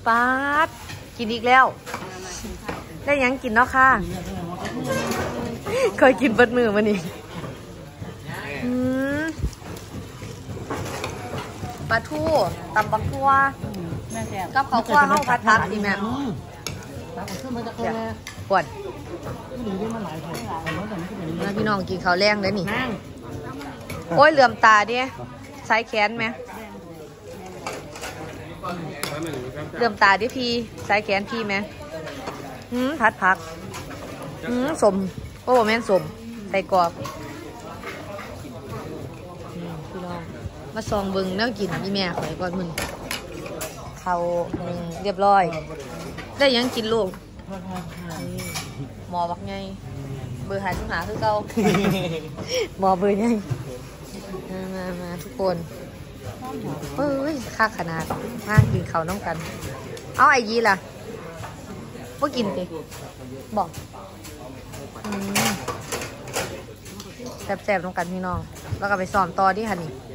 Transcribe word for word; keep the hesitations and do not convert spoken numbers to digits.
ป๊าดกินอีกแล้วได้ยังกินเนาะค่ะเคยกินเบิดมือมานี่ปลาทูตำบักทั่วกับข้าวคั่วข้าวผัดผักดีแม่ปวดมาพี่น้องกินข้าวแรงเลยนี่โอ้ยเหลื่อมตาดิใส่แขนไหมเหลื่อมตาดิพี่ใส่แขนพี่ไหมหืมผัดผักหืมสมโอ้แม่นสมใส่กรอบพี่น้องมาซองเบิ้งแนวกินนี่แม่ขอยก่อนมึงเขาเรียบร้อยได้ยังกินลูกหมอบักไงเบอร์หาทุกหาคือเก่าหมอเบอร์ไงมามาทุกคนเฮ้ยค่าขนาดมากินเขาน้องกันเอาไอยีล่ะว่ากินสิบอกแซ่บๆน้องกันพี่น้องแล้วก็ไปซ้อมต่อที่ฮันนี่